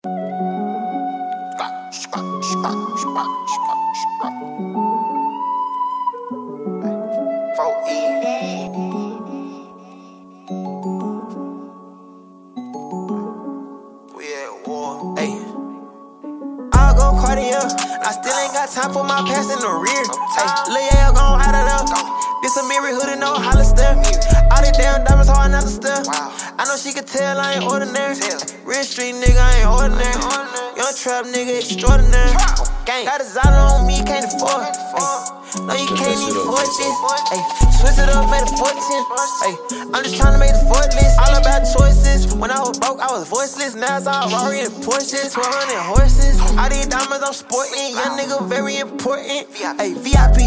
I still ain't got time for my past in the rear. Lil' Yael gon' hide it up. This a mirror hoodie, no Hollister. All these damn diamonds hard not to step. I know she can tell I ain't ordinary. Real street nigga, I ain't ordinary. Young trap nigga, extraordinary. Got a Zala on me, can't afford. No, you can't even afford this. Switch it up, made a fortune. I'm just tryna make the fortless. All about choices. When I was broke, I was voiceless. Now it's all Rari and Porsches, 1200 horses. All these diamonds I'm sporting. Young nigga, very important. VIP.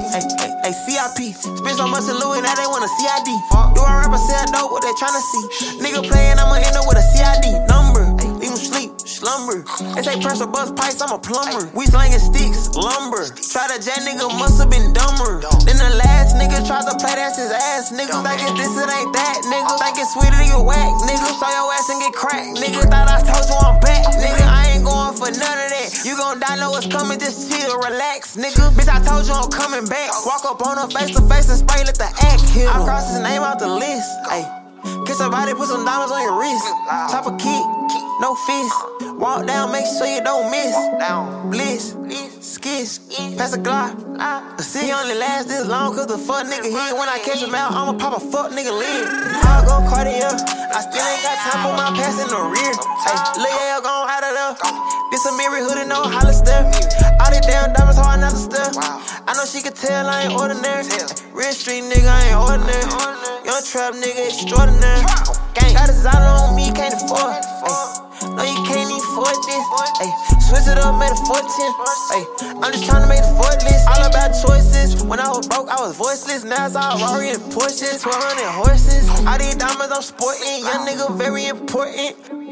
CIP. Spend so much in Louis, now they want a CID. Do I rap or sell dope? What they tryna see? Nigga playing, I'ma end up with a CID number. Leave him sleep, slumber. They say pressure bust pipes, I'm a plumber. We slanging sticks, lumber. Try to jack, nigga musta been dumber. Then the last nigga tried to play, that's his ass. Nigga think it's this, it ain't that. Nigga think it's sweeter than you whack. Nigga show your ass and get cracked. Nigga thought I told you I'm back. Nigga I ain't going for none of that. You gon' die, know what's coming, just chill, relax. Nigga, bitch I told you I'm coming back. Walk up on her face to face and spray, let the act hit him. I cross his name out the list. Kiss her body, put some diamonds on your wrist. Chop a kick, no fist. Walk down, make sure you don't miss. Bliss, skis, pass a Glock. The city only lasts this long cause the fuck nigga hit. When I catch him out, I'ma pop a fuck nigga lid. I'll go Cartier, I still ain't got time for my past in the rear. Lil' Yael gon' hide it up. This a mirror hoodie, no Hollister. All these damn diamonds hard not to step. I know she can tell I ain't ordinary. Real street nigga, I ain't ordinary. Young trap nigga, extraordinary. Got a Zala on me, can't afford. No, you can't even afford this. Switch it up, made a fortune. I'm just tryna make the fortless. All about choices. When I was broke, I was voiceless. Now it's all Rari and Porsches, 1200 horses. All these diamonds I'm sporting. Young nigga, very important.